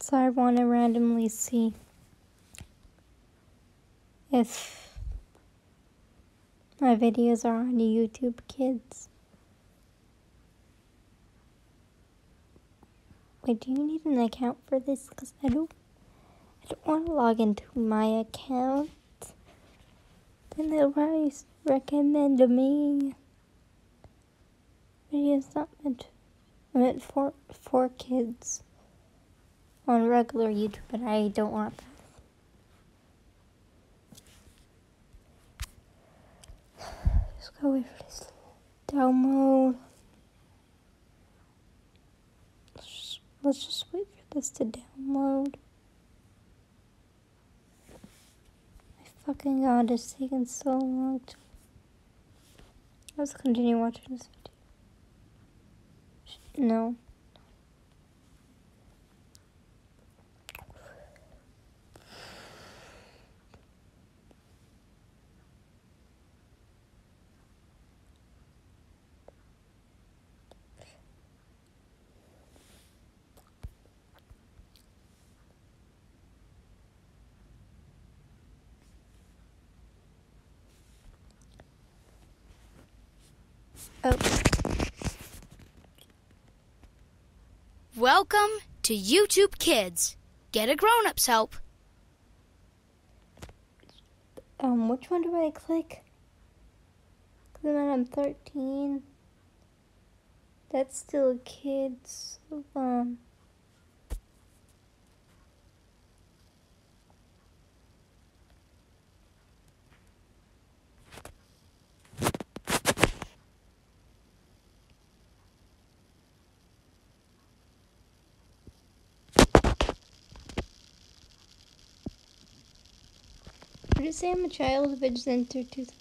So I want to randomly see if my videos are on YouTube Kids. Wait, do you need an account for this? Because I don't want to log into my account. Then they'll probably recommend me videos not meant for kids on regular YouTube, but I don't want that. Just gotta wait for this download. Let's just wait for this to download. My fucking god, it's taking so long to... Let's continue watching this video. No. Oh. Welcome to YouTube Kids. Get a grown-up's help. Which one do I click? Because then I'm 13. That's still a kid, so, Would you say I'm a child if I just entered 2000?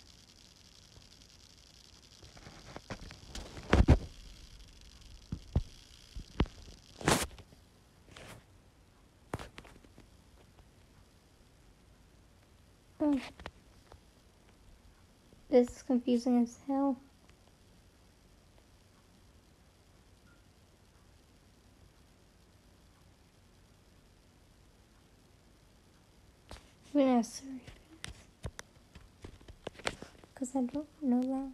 Oh. This is confusing as hell. I'm gonna search because I don't know that.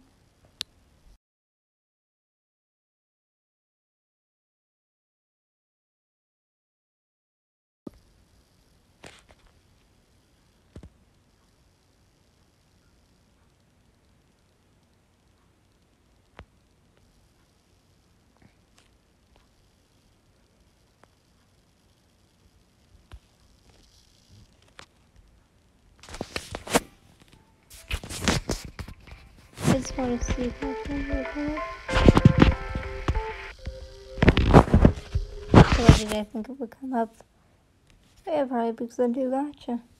I just want to see if I can open it. Why did I think it would come up? Yeah, probably because I do gotcha.